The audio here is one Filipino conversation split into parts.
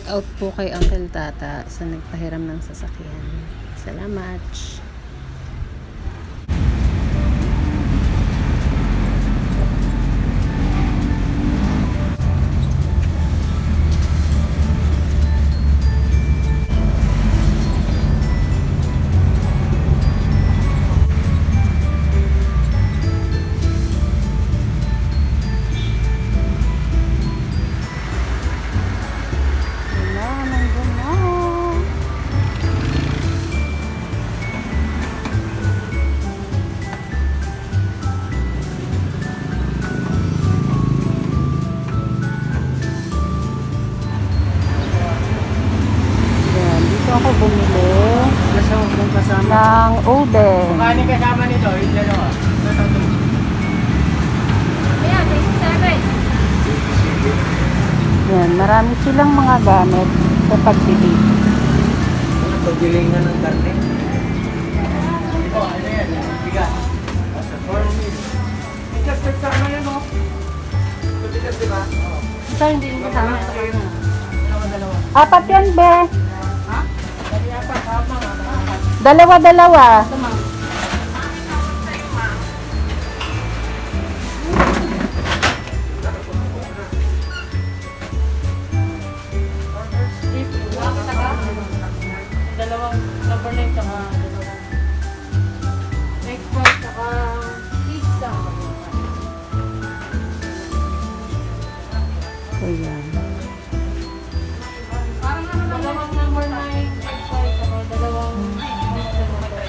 Shout out po kay Uncle Tata sa nagpahiram ng sasakyan. Salamat. Ako bumili ng ube. Kung kasama nito, yung dalawa. Ayan, 27. Yan, marami silang mga gamit sa pagbili. Pagbilingan ng karne. Ito, ano yan? Bigas. Sa 4 meals. Bigas, nagsama yan, no? Ito bigas, diba? Ito hindi yung kasama. Dalawa. Apat yan, be. Tama nga. Dalawa-dalawa. Dalawang number 9 saka dalawang egg fry saka pizza. Ayan. Parang dalawang number 9 egg fry saka dalawang pizza.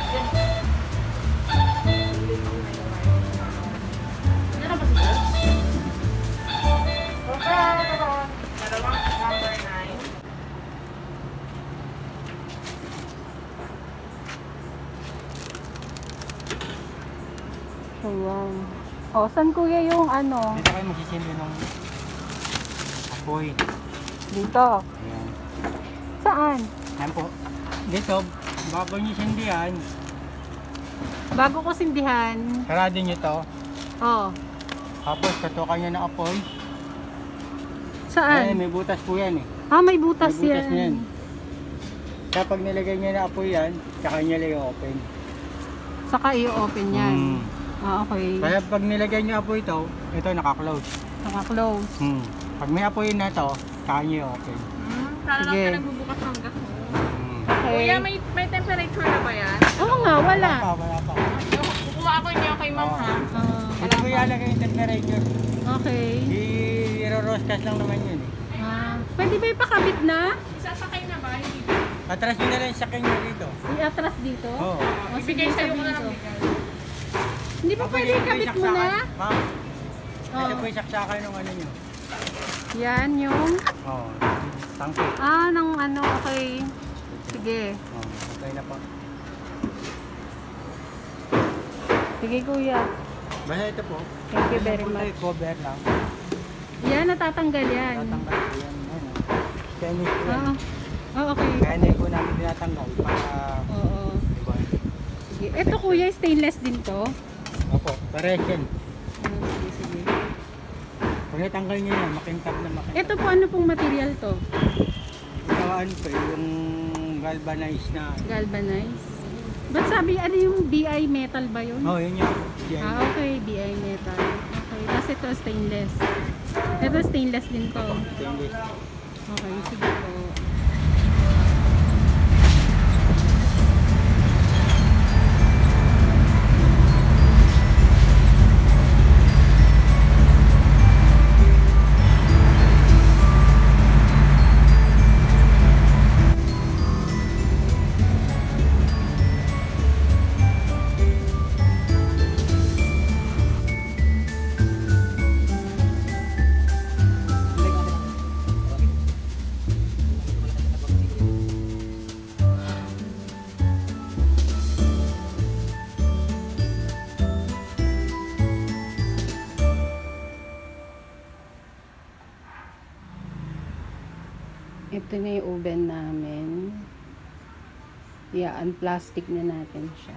Ano ba siya? Dalawang number 9. Ayan. O, saan kuya yung ano? Dito kayo magsisimbi ng apoy. Dito. Ayan. Saan? Ayan po. Dito, bago nyo sindihan, Bago ko sindihan. sarado nyo to. Oh. Tapos tutukan nyo ng apoy. Saan? Ayan, may butas po yan eh. Ah, may butas, May butas yan. yan. Kapag nilagay nyo na apoy yan, tsaka nyo lang i-open. Saka i-open yan. Ah, okay. Kaya pag nilagay nyo apoy ito naka-close. Naka-close. Pag may apoy na ito, tsaka nyo i-open. Kala lang Sige. ka nagbubukas ng gas mo. Okay. Kuya, may temperature na ba yan? Oo nga, wala. Wala pa. Kukuha ako niya kay ma'am ha. Ito po ilalagay yung temperature. Okay. I-roscast lang naman yun eh. Pwede ba ipakabit na? Isasakay na ba? Hindi. Atras nyo na lang yung sakyan nyo dito. I-atras dito? Oo. O, Ibigay sige, sa'yo ko na dito. lang bigay. Hindi pa pwede ikabit mo na? Ma'am, ito Oo. po yung saksakan ng ano nyo. Yan yung... Oo. Tangke. ng ano, okay. Sige. Oo. Okay na po. Sige, kuya. Basta ito po. Thank you very Ito much. cover lang. Yan, natatanggal yan. Tatanggal po yan. Ano. Stainless po yan. Oo. Oh, okay. Kaya hindi po namin tinatanggal para Oo. diba? Sige. Ito, kuya, stainless din to. Opo, pares yan. Sige, sige. Pag natanggal nyo yan, makintab na makintab. Ito po, ano pong material to? Gawaan po yung galvanized na. Galvanized. Ba't sabi, ano yung BI metal ba yun? Oh, yun yun. Yan. Okay, BI metal. Okay, tapos ito stainless. Ito stainless din to. Stainless. Okay, sige po. Ito na yung oven namin. Unplastic na natin siya.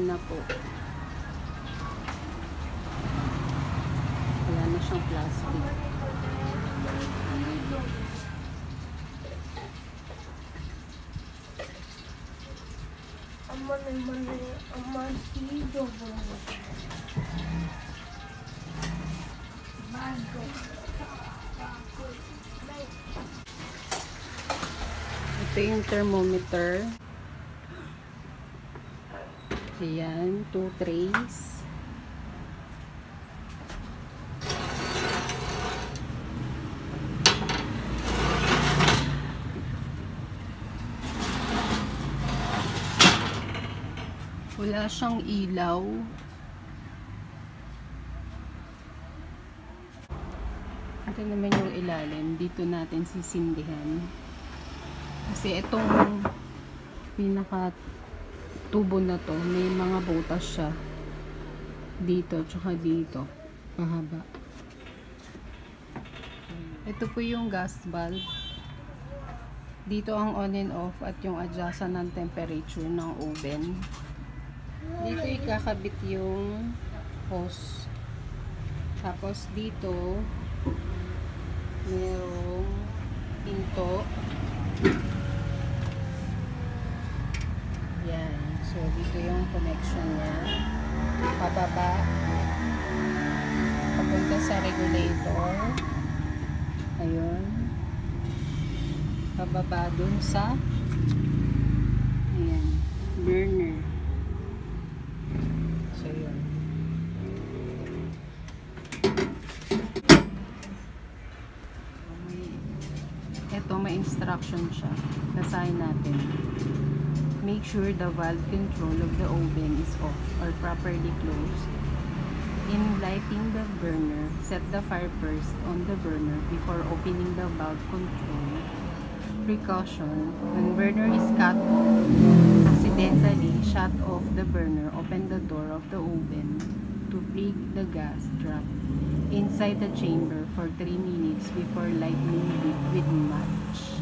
na po. Wala na siyang plastic. Ito yung thermometer. Ayan, 2 trays. Wala siyang ilaw. Ito naman yung ilalim. Dito natin sisindihan. Kasi itong pinaka tubo na to, may mga butas siya. Dito, tsaka dito. Mahaba. Ito po yung gas valve. Dito ang on and off at yung adjustan ng temperature ng oven. Dito ikakabit yung hose. Tapos dito merong pinto. Yan. So dito yung connection niya. Pababa. Papunta sa regulator. Ayun. Pababa dun sa ayan, burner. So yun. Ito may instruction siya. Basahin natin. Make sure the valve control of the oven is off or properly closed. In lighting the burner, set the fire first on the burner before opening the valve control. Precaution: when burner is cut off, accidentally shut off the burner, open the door of the oven to free the gas trap inside the chamber for 3 minutes before lighting it with match.